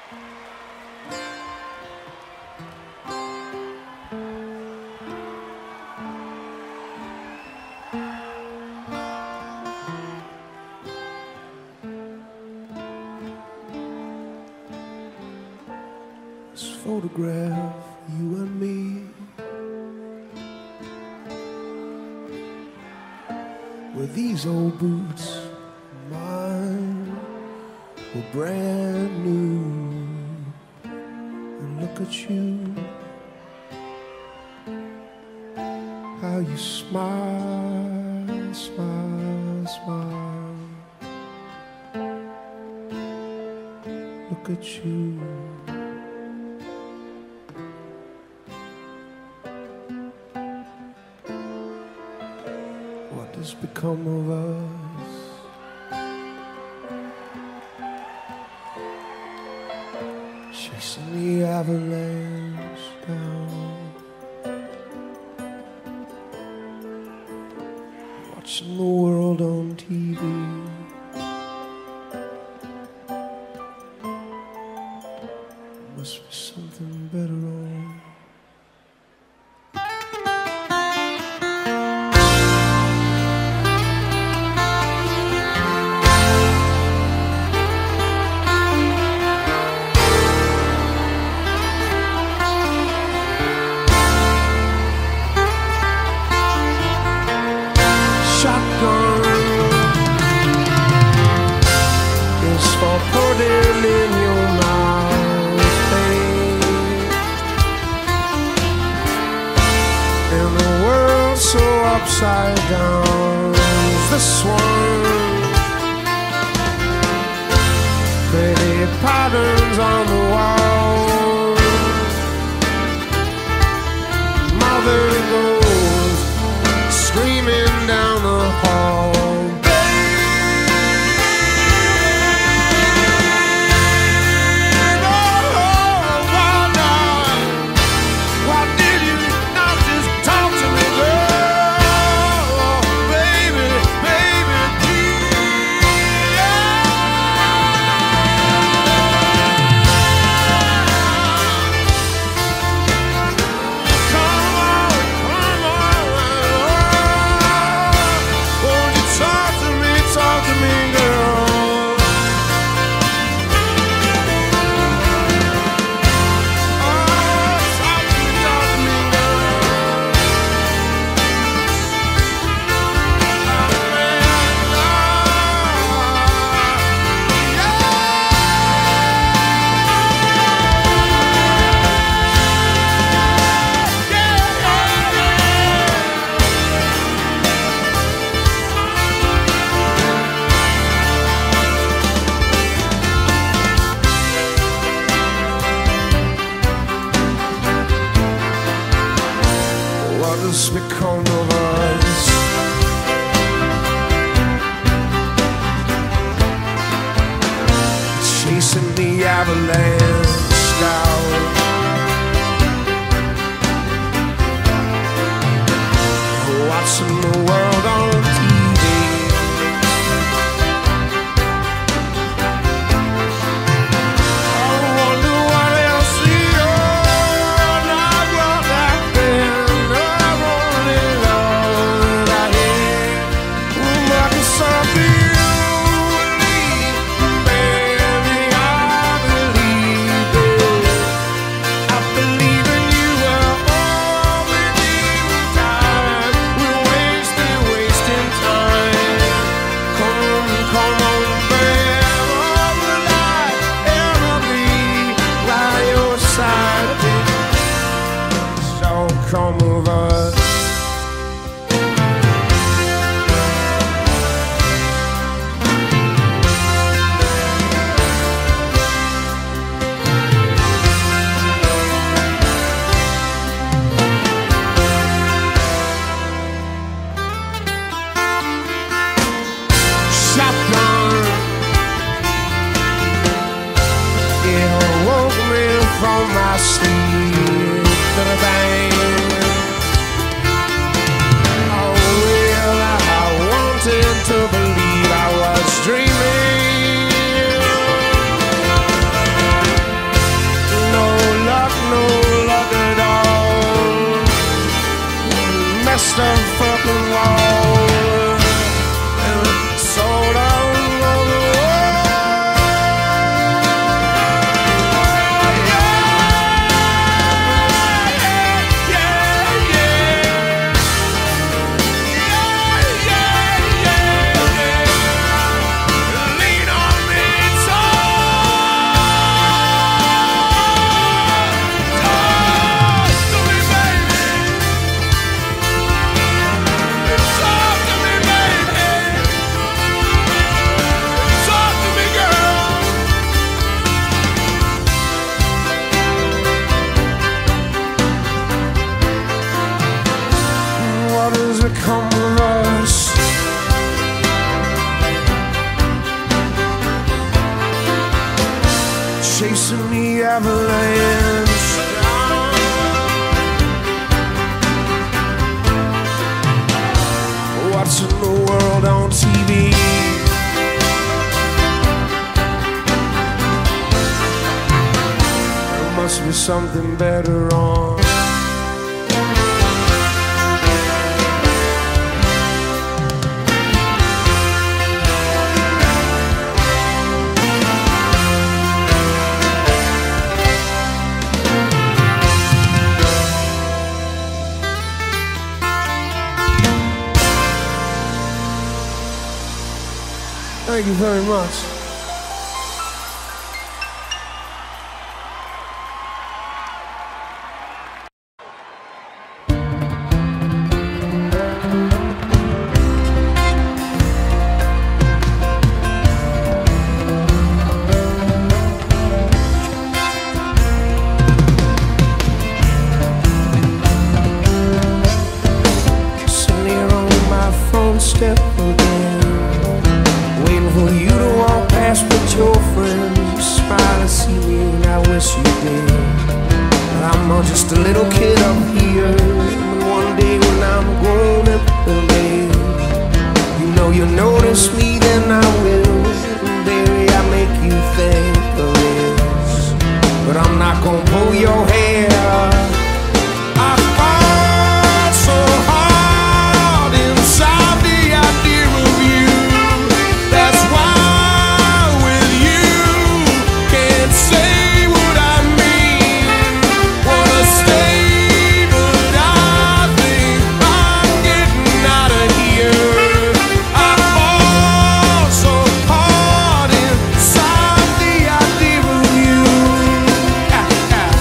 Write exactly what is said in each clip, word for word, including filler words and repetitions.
This photograph, you and me, with these old boots, mine were brand new. And look at you, how you smile, smile, smile. Look at you. What has become of us? Chasing the avalanche down, watching the world on T V. Must be something better on. Shotgun is for putting in your mouth, babe. In a world so upside down as this one, pretty patterns on the wall. Mother goes screaming down the hall. What has become of us? Chasing the avalanche down, watching the world on T V. I wonder what else we are not got back then. I believe come with us. Chasing the avalanche. Watching the world on T V. There must be something better on. Thank you very much. Sitting here on my phone step again, for you to walk past with your friends. You smile and see me and I wish you did. But I'm not just a little kid up here. And one day when I'm grown up, babe, you know you'll notice me, then I will. And baby, I make you think of this, but I'm not gonna pull your hair. I fought so hard inside the idea of you. That's why with you can't say what I mean. Wanna stay, but I think I'm getting out of here. I fall so hard inside the idea of you. Ah, ah.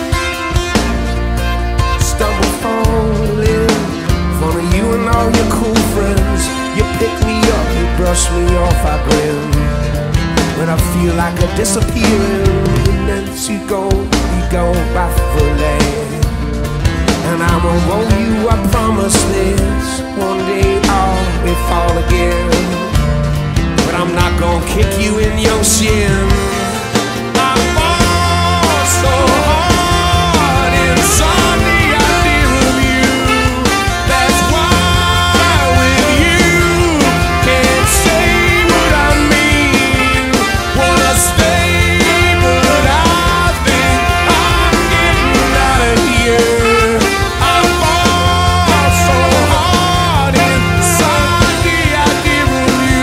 Stumble, falling in front of you and all your cool friends. You pick me up, you brush me off, I grin. When I feel like I'm disappearing, and then you go, you go back for land. And I won't owe you, I promise this. One day I'll be fall again, but I'm not gonna kick you in your shin. I fall so hard inside the idea of you. That's why with you can't say what I mean. Wanna stay, but I think I'm getting out of here. I fall so hard inside the idea of you.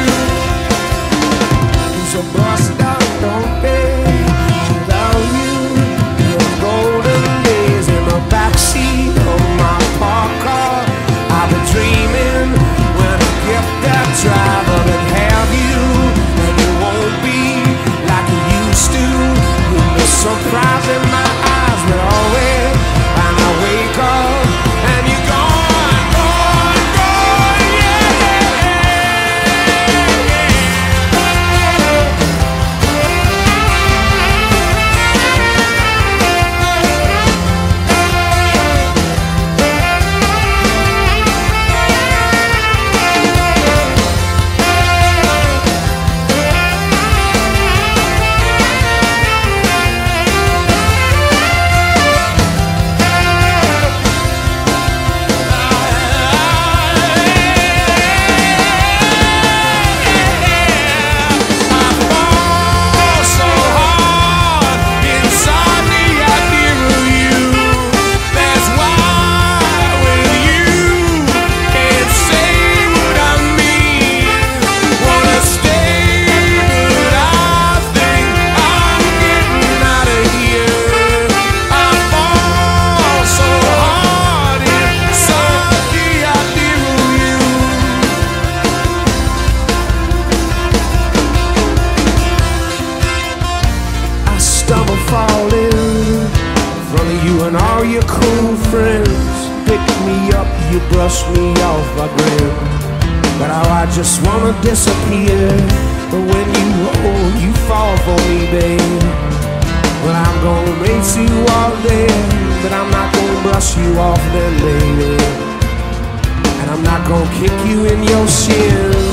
So bust out, don't be without you. Your golden days in the backseat of my park car. I've been dreaming when I get that driver and have you, and you won't be like you used to. With the surprise in my eyes, but always and I wake up and you're gone, gone, gone, yeah, yeah, and all your cool friends pick me up, you brush me off, I grin. But how I just wanna disappear. But when you oh, you fall for me, babe. Well, I'm gonna race you all day, but I'm not gonna brush you off then, baby. And I'm not gonna kick you in your shin.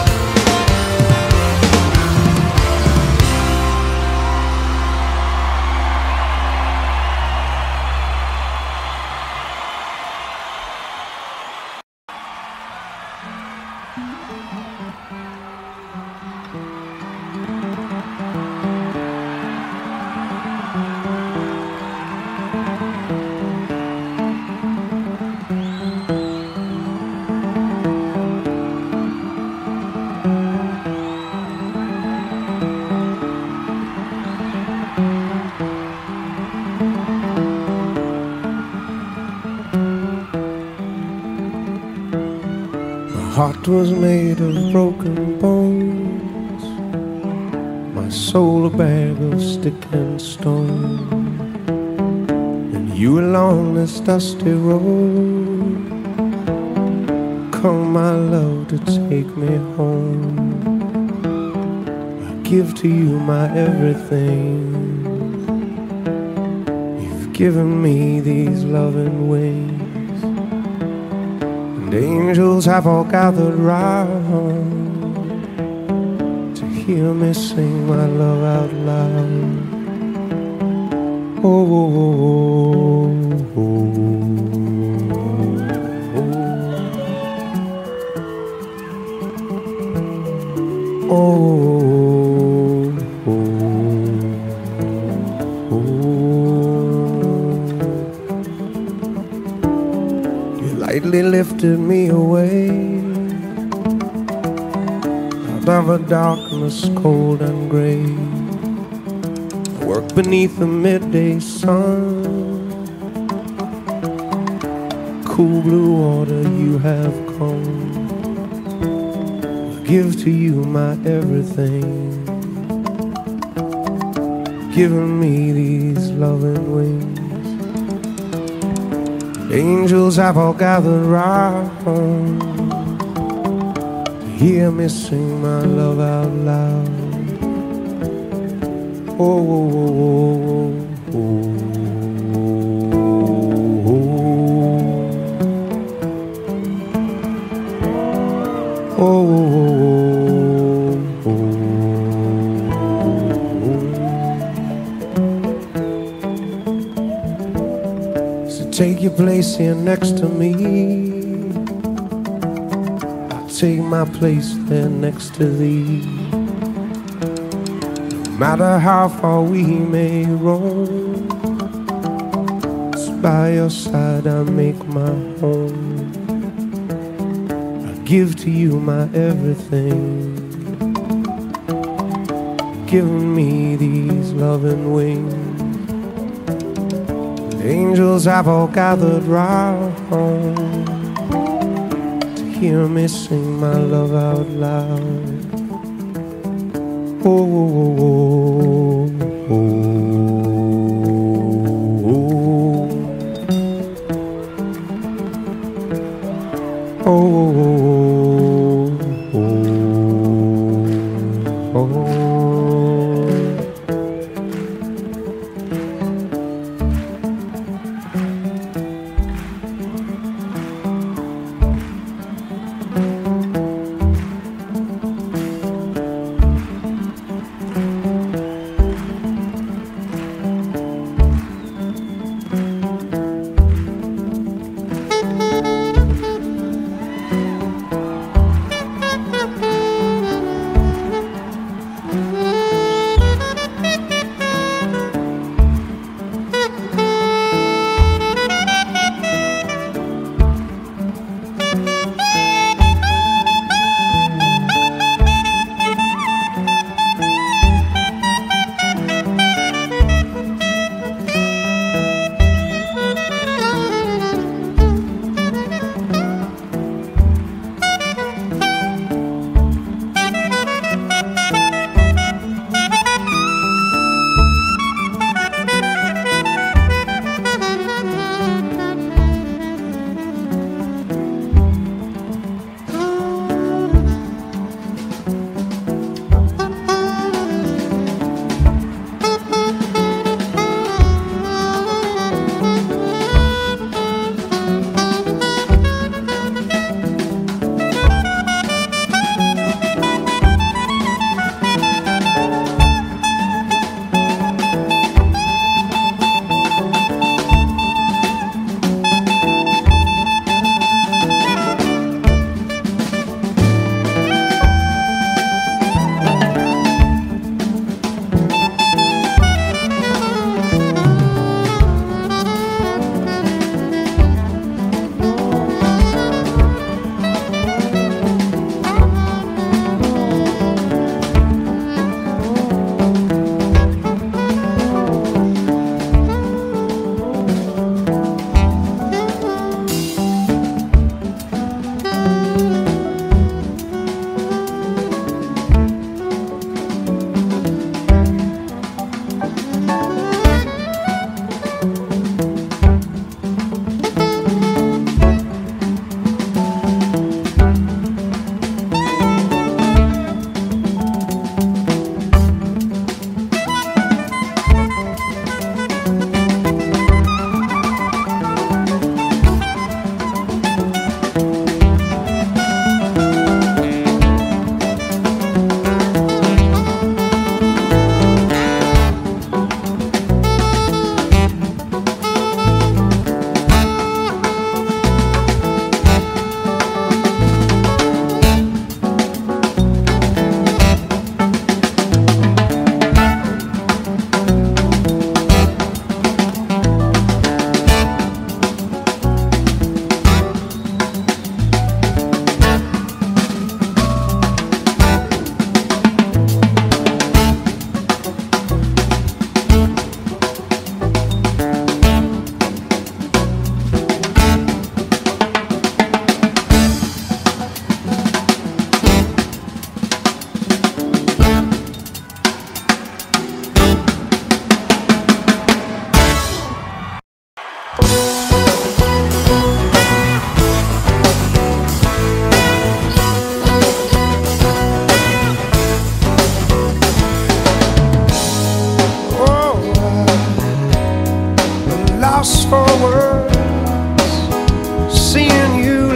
Heart was made of broken bones, my soul a bag of stick and stone, and you along this dusty road. Come, my love, to take me home. I give to you my everything. You've given me these loving wings. The angels have all gathered round to hear me sing my love out loud. Oh, oh, oh, oh, oh, oh, oh, oh. Lightly lifted me away out of a darkness cold and gray. I work beneath the midday sun, cool blue water you have come. I give to you my everything, giving me these loving wings. Angels have all gathered round to hear me sing my love out loud. Oh, oh, oh, oh, oh, oh, oh, oh, oh. Take your place here next to me. I'll take my place there next to thee. No matter how far we may roam, it's by your side I make my home. I give to you my everything, giving me these loving wings. Angels have all gathered round to hear me sing my love out loud. Oh, oh, oh, oh, oh, oh, oh, oh, oh.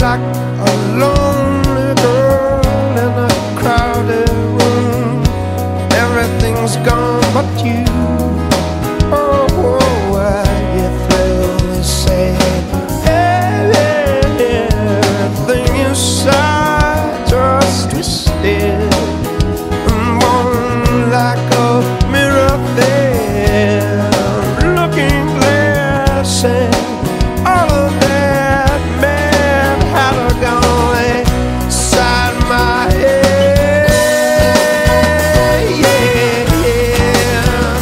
like a lonely girl in a crowded room. Everything's gone but you. Oh, oh, you thrill me, say, hey, everything inside just twisted, born like a mirror there, looking glass and all of that mad hatter gone inside my head. Yeah, yeah.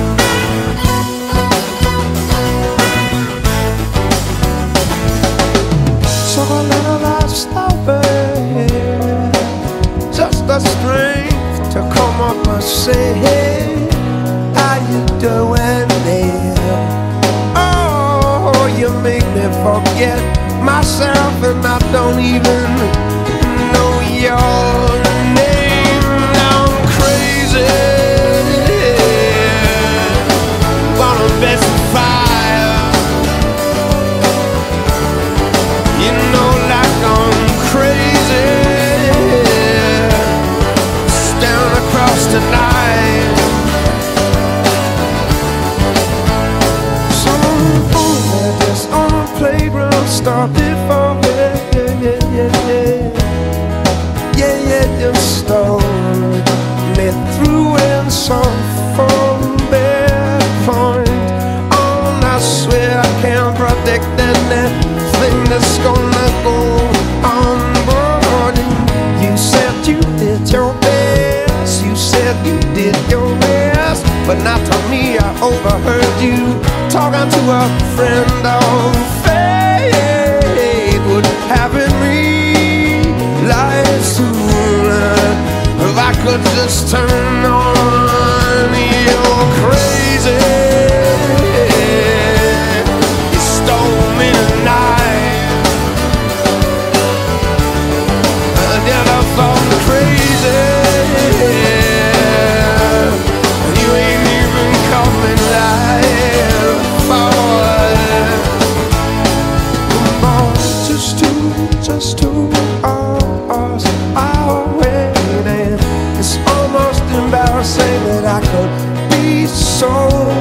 So a little I stop it, just the strength to come up and say, hey, how you doing there? Oh, you make me forget myself and I don't even know your name. Now I'm crazy, wanna bet some fire, you know, like I'm crazy, down across tonight. Some fool that just on the playground started for me. Yeah, yeah, yeah, yeah. Yeah, yeah, just stole me through and some from that point on. I swear I can't predict anything that's gonna go on. But you said you did your best, you said you did your best, but not to me. I overheard you talking to a friend of fate. Would happen realize sooner if I could just turn on. You're crazy, you stole me tonight. I never thought crazy, and you ain't even coming live forward. Come on, just two, just two hours are waiting. It's almost embarrassing that I could be so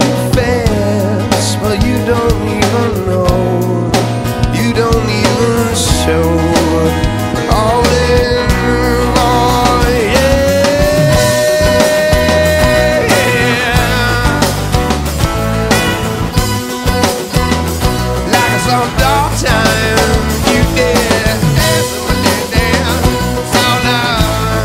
fast, but you don't even know, you don't even show. All in all, yeah, like it's all dark time. You did everything down, so now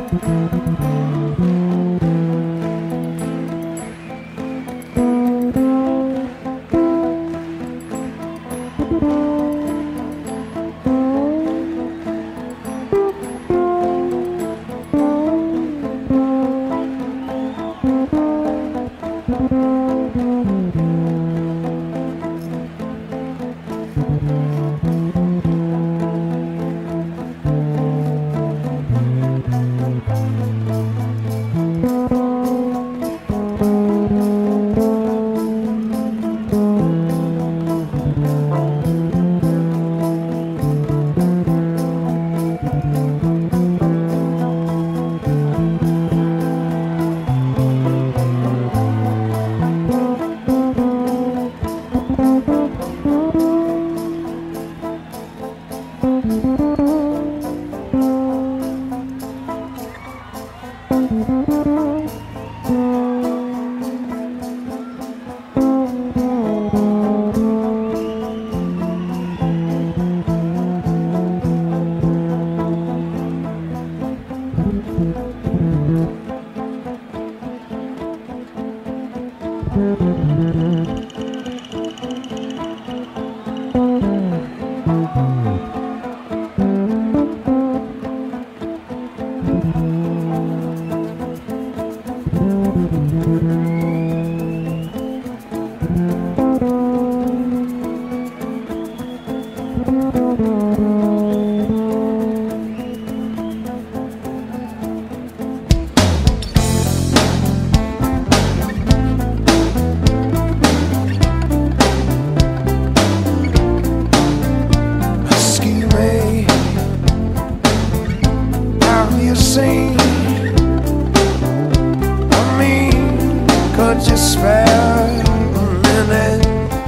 Just spare a minute,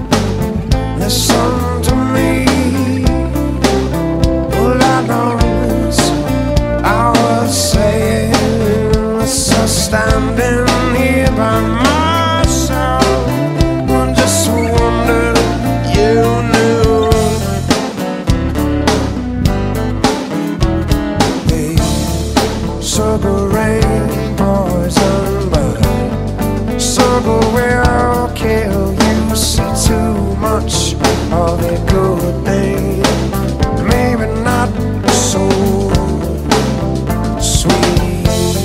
listen to me. All I know is I was saying, so standing here by myself, I just wondered you knew. Hey, sugar rain poison, but sugar will kill you. See too much of a good thing, maybe not so sweet.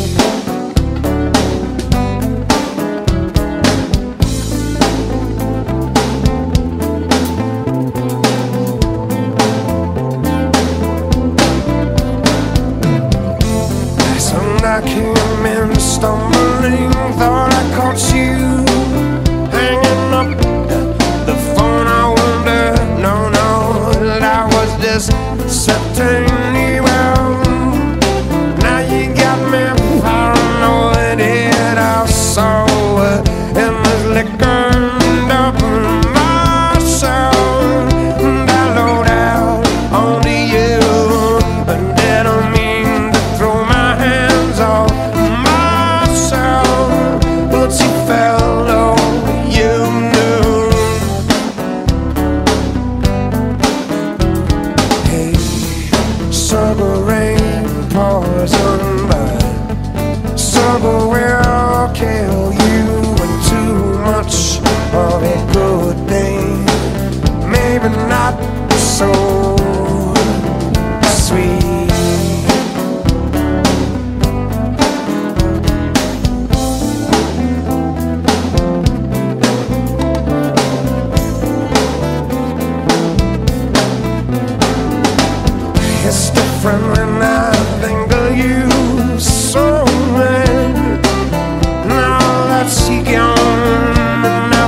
Last night I came in stumbling, thought I caught you hanging up the phone. I wonder, no, no, I was just sitting here. Now you got me paranoid, it I saw it was liquored up myself, and I load out onto you, and didn't mean to throw my hands off myself, but you fell over, you knew. Hey, sugar rain poison, but sugar will kill you. And too much of a good thing, maybe not so sweet. It's different when I think of you so bad. Now that she gone, and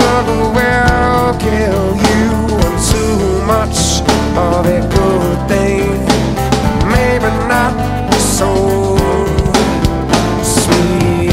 struggle will kill you, and too much of a good thing, maybe not so sweet.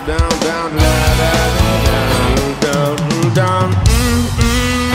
down, down, la da down, down, down, mm mm.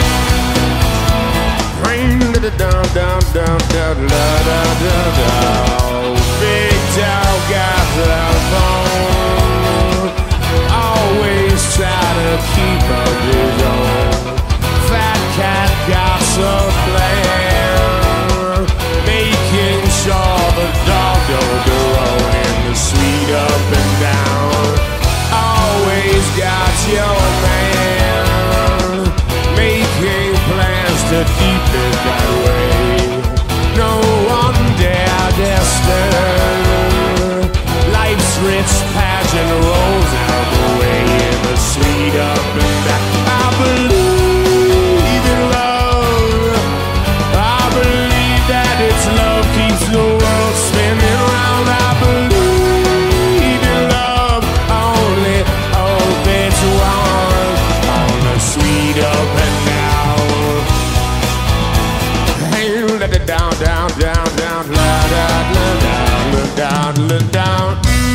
Rain da da down, down, down, down, la da da down. Big dog got the phone. Always try to keep up his own. Fat cat got some plan, making sure the dog don't go wrong in the sweet up and down. Always got your man, making plans to keep it that way. No one dare disturb. Life's rich pageant rolls out the way in the sweet up and down. I believe in love. I believe that it's love keeps the world spinning round. I believe in love. Only hope it's one on the sweet up and down. Hey, let it down, down, down, down, la da da down, down, down, down.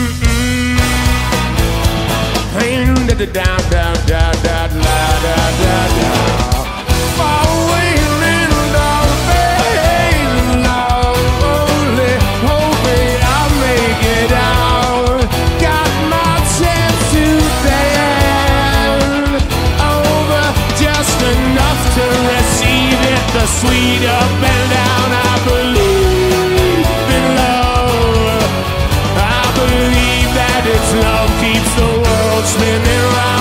Down, down, down, down, la, da, da, da. Far away in the face, love, only hoping I'll make it out. Got my chance to dance over, just enough to receive it. The sweet up and down. I believe in love. I believe that it's love keeps the world spinning.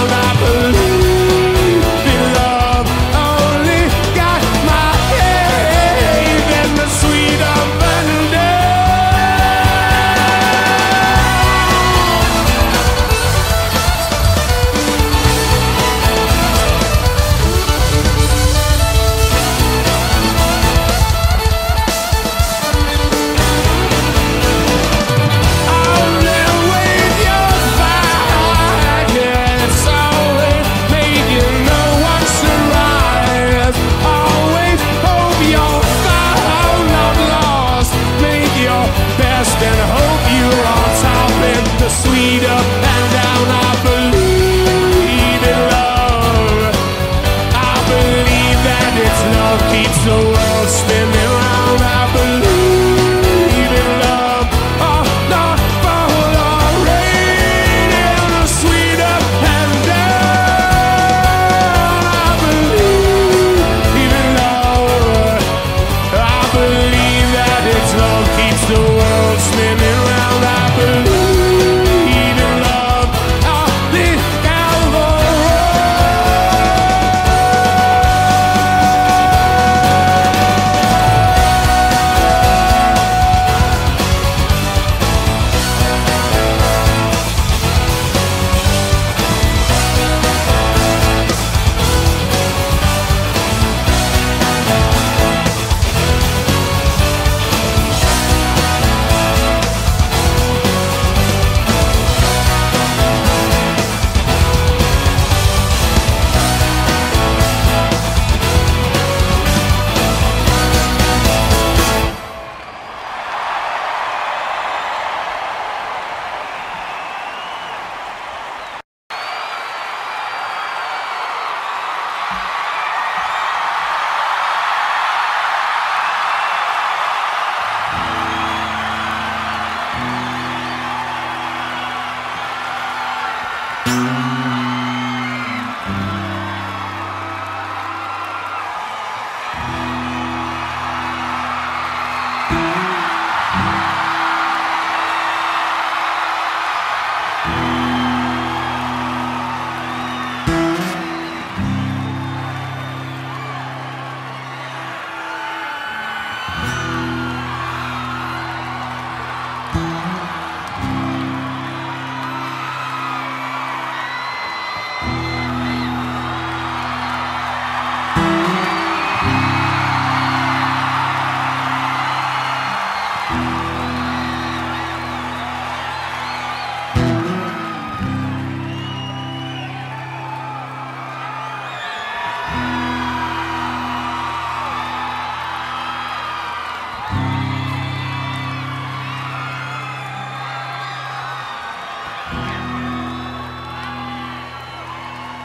Sweet up and down, I believe in love. I believe that it's love keeps the world spinning round. I believe in love. Oh, not for the rain and the sweet up and down. I believe in love. I believe that it's love keeps the world spinning round. I believe.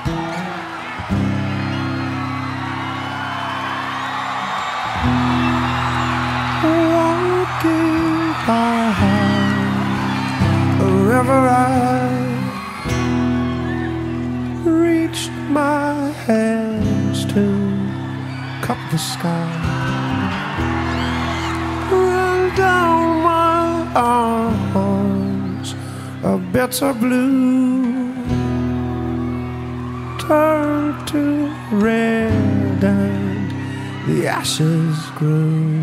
Walking by wherever I reached my hands to cup the sky, run down my arms, a bitter blue turned to red and the ashes grew.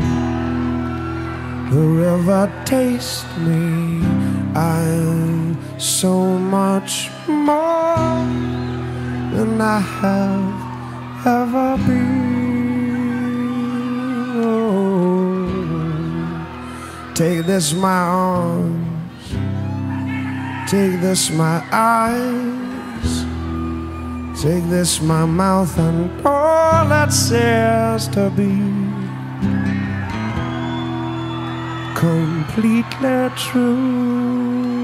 The river tastes me, I'm so much more than I have ever been. Oh, take this my arms, take this my eyes, take this my mouth and all that says to be completely true.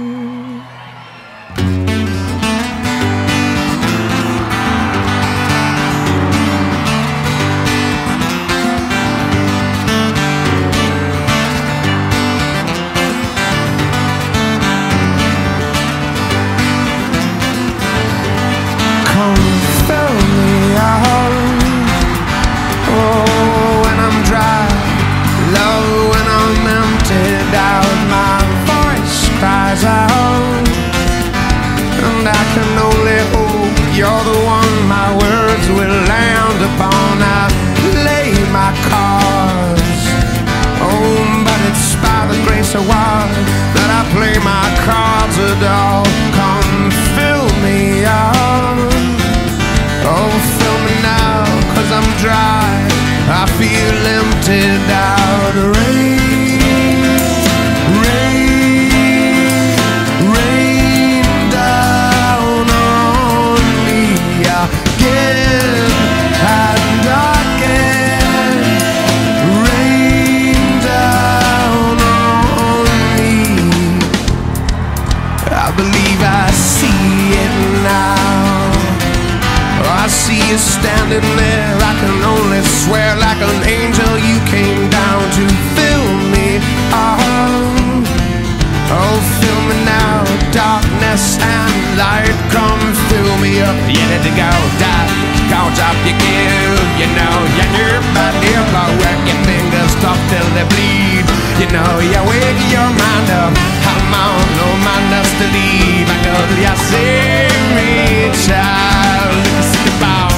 You're the one my words will land upon. I play my cards, oh, but it's by the grace of God that I play my cards at all. Come fill me up, oh, fill me now, 'cause I'm dry, I feel emptied out. Rain, standing there, I can only swear like an angel you came down to fill me up. Oh, fill me now, darkness and light, come fill me up. You need to go die, count up your give. You know you nerve but near blow, work your fingers tough till they bleed. You know you wake your mind up, I'm on no mind us to leave. I know you save me, child. Skip out.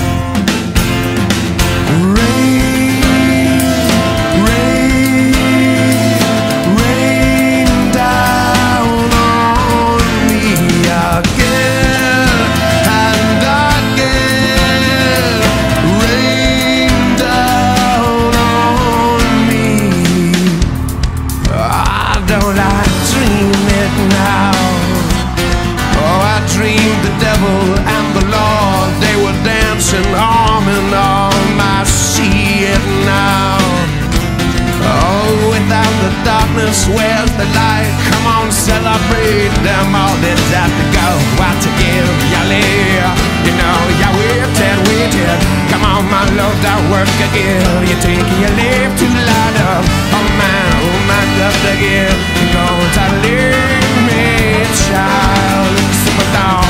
Arm in arm, I see it now. Oh, without the darkness, where's the light? Come on, celebrate them all that have to go. What to give, you live. You know, you waited, waited. Come on, my love, that work again. You think you live too loud up. Oh man, oh man, love to give. You're going to leave me, child. Super down.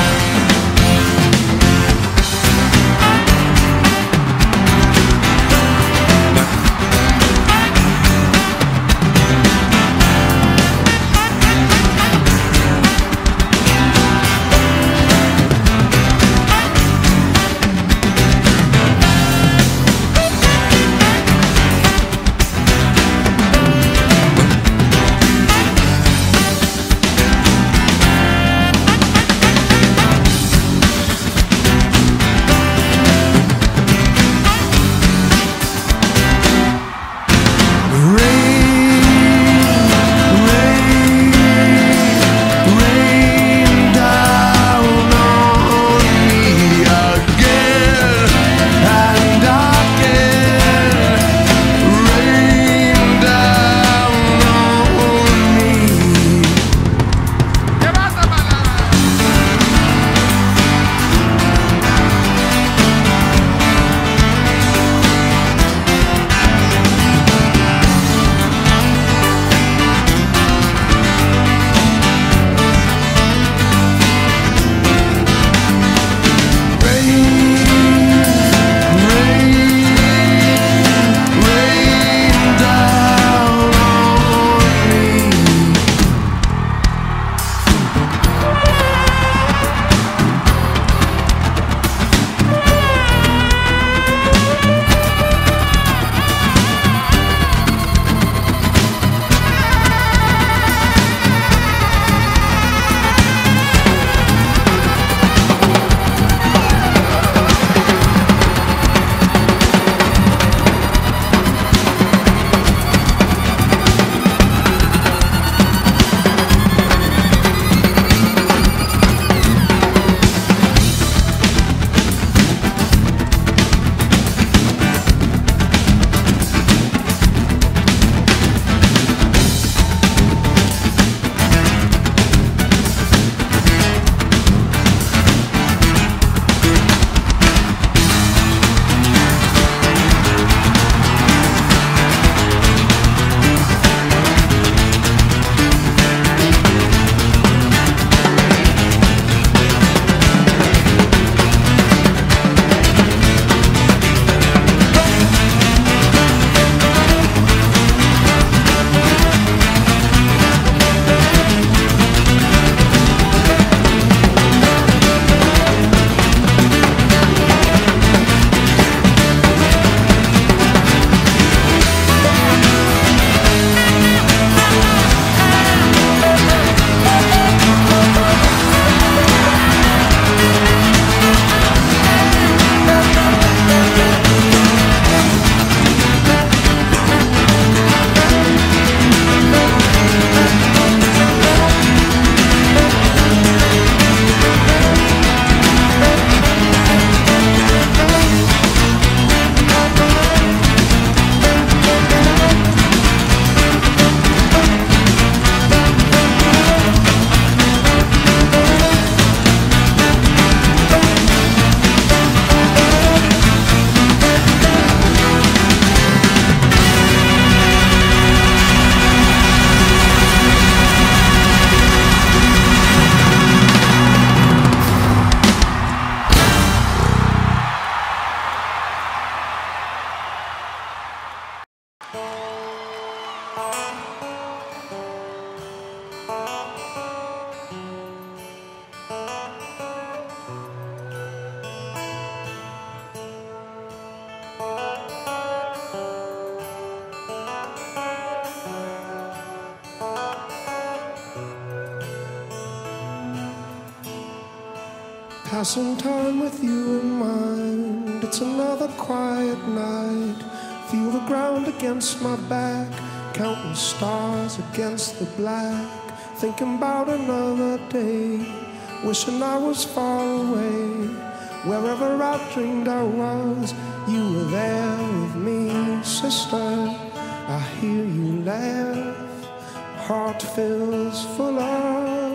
Passing time with you in mind. It's another quiet night. Feel the ground against my back, counting stars against the black. Thinking about another day, wishing I was far away. Wherever I dreamed I was, you were there with me, sister. I hear you laugh, heart fills full of.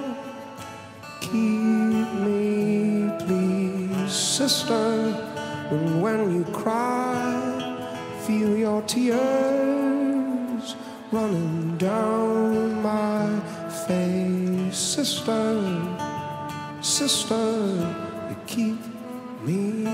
Keep me, please, sister. And when you cry, feel your tears running down my face, sister. Sister, you keep me.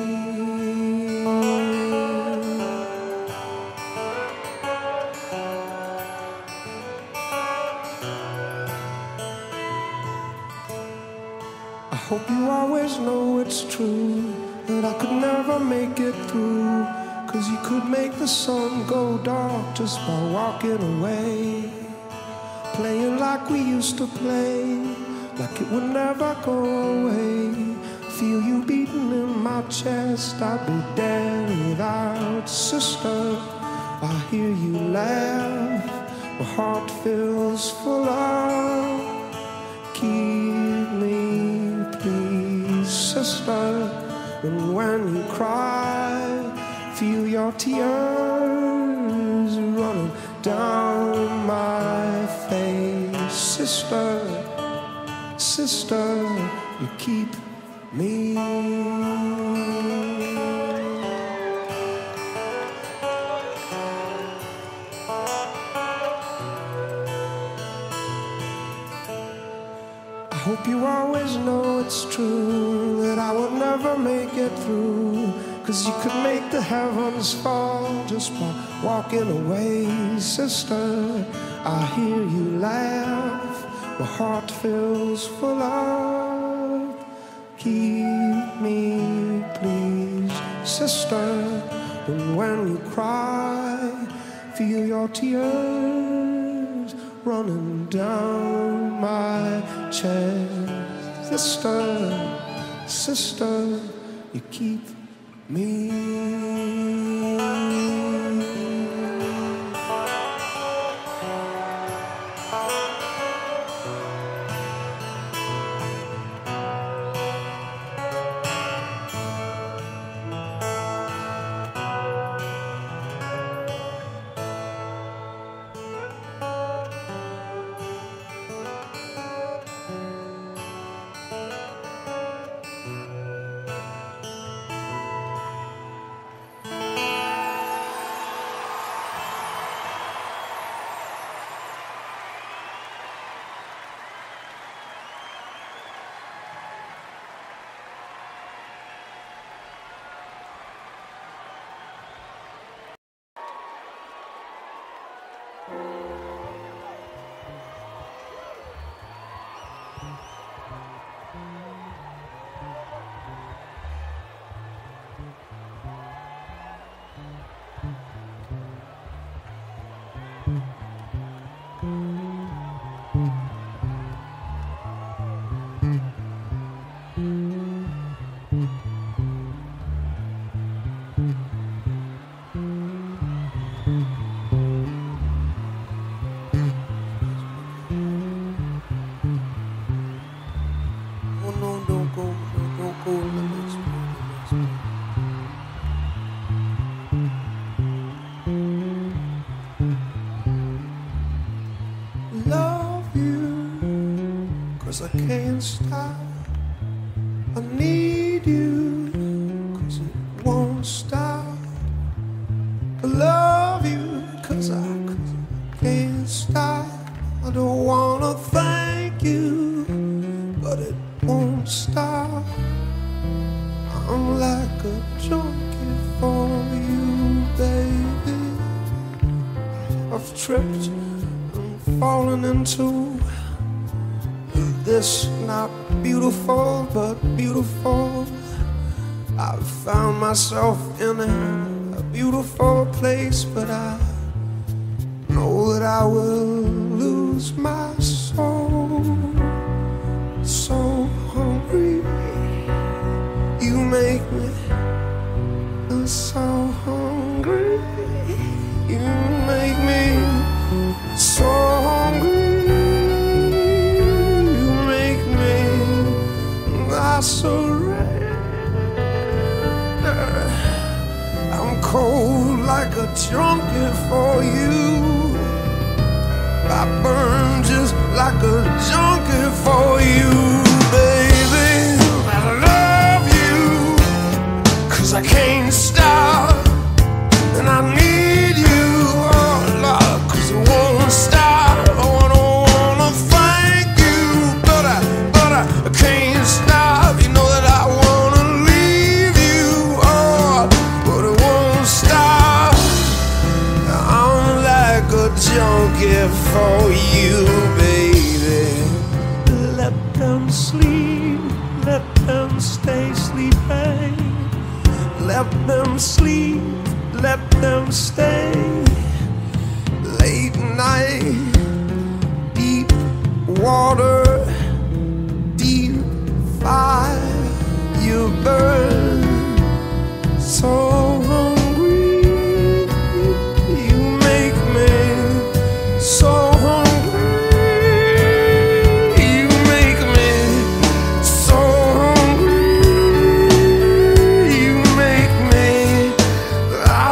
I hope you always know it's true that I could never make it through, 'cause you could make the sun go dark just by walking away. Playing like we used to play, like it would never go away. Feel you beating in my chest, I'd be dead without, sister. I hear you laugh, my heart fills full of. Keep me, please, sister. And when you cry, feel your tears running down my face, sister. Sister, you keep me. I hope you always know it's true that I would never make it through, 'cause you could make the heavens fall just by walking away, sister. I hear you laugh, my heart fills full of. Keep me, please, sister. And when you cry, feel your tears running down my chest, sister. Sister, you keep me. I can't stop. I need you, 'cause it won't stop. I love you, 'cause I, 'cause I can't stop. I don't wanna thank you, but it won't stop. I'm like a junkie for you, baby. I've tripped and fallen into this, not beautiful, but beautiful. I've found myself in a, a beautiful place, but I know that I will lose my soul. So hungry, make me so hungry. You make me so hungry. You make me, I surrender. I'm cold like a junkie for you. I burn just like a junkie for you, baby. I love you, 'cause I can't stop. And I need you, oh Lord, 'cause it won't stop. Oh, I don't wanna thank you, but I, but I can't stop. You know that I wanna leave you, oh, but it won't stop. I'm like a junkie for you, baby. Let them sleep, let them stay sleeping. Let them sleep, let them stay. Late night, deep water, deep fire, you burn so hungry. You make me so hungry. You make me so hungry. You make me, I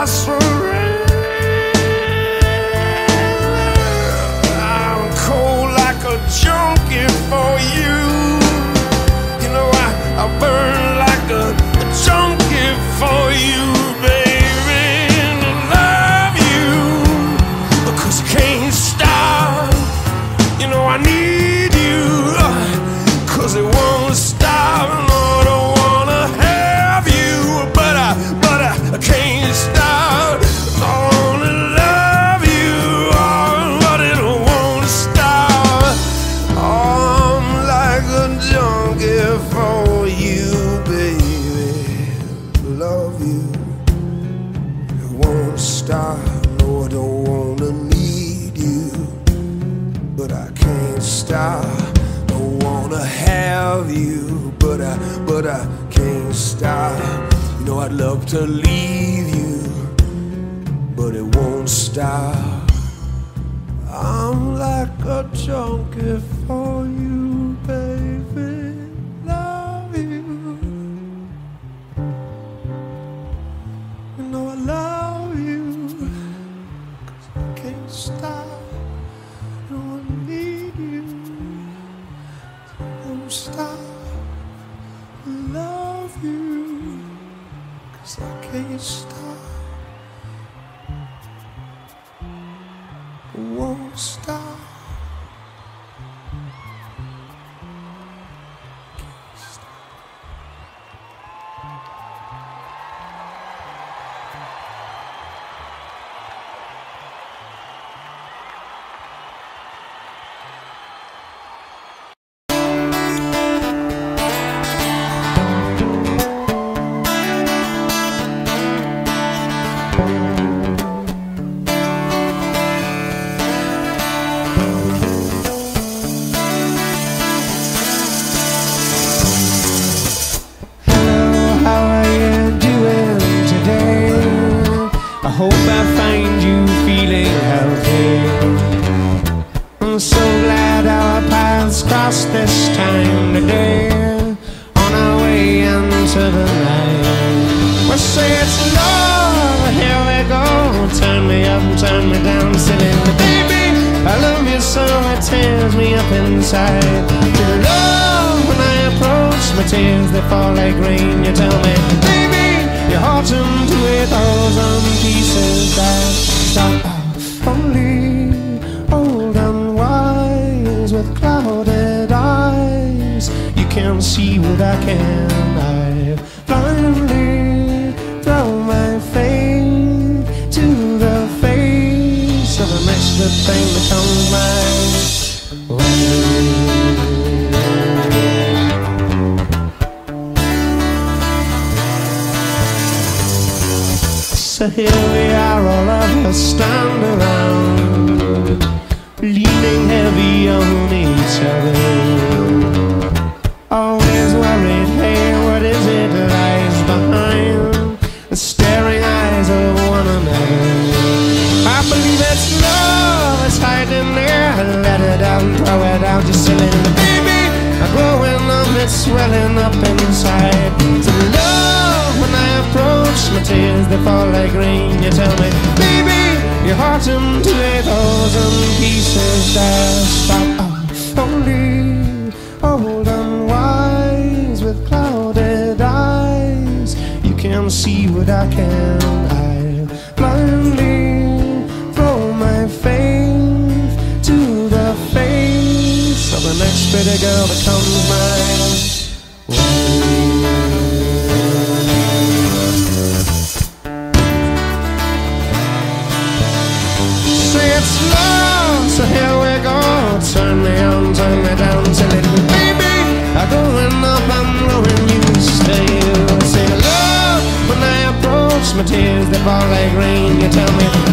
surrender. I'm cold like a junkie for you. You know I, I burn like a, a junkie for you, baby. And I love you, because I can't stop. You know I need you, 'cause it won't stop. No, I don't wanna have you, but I, but I, I can't stop. I wanna love you, oh, but it won't stop. I'm like a junkie for you, baby. Love you, it won't stop. No, I don't wanna need you, but I can't stop. Don't wanna have you, but I, but I can't stop. You know I'd love to leave you, but it won't stop. I'm like a junkie for you, baby. Love you. You know I love you, 'cause I can't stop. You know I need you, won't stop. Love you, 'cause I can't stop. Won't stop. I hope I find you feeling healthy. I'm so glad our paths crossed this time today, on our way into the night. We say it's love, here we go. Turn me up, turn me down, singing, baby, I love you so it tears me up inside. Your love, when I approach, my tears they fall like rain. You tell me, baby, your heart's into a thousand pieces that stop only old and wise with clouded eyes. You can't see what I can. I blindly throw my faith to the face of the next good thing that comes my way. So here we are, all of us stand around, leaning heavy on each other. Always worried, hey, what is it lies welling up inside. So love, when I approach, my tears they fall like rain. You tell me, baby, your heart's into a thousand pieces. Just stop. Oh, only old and wise with clouded eyes, you can't see what I can. I blindly throw my faith to the face of the next pretty girl that comes my way. Say it's love, so here we go. Turn me on, turn me down till it, baby, I'm going up, I'm blowing you still. Say love, when I approach, my tears they fall like rain. You tell me,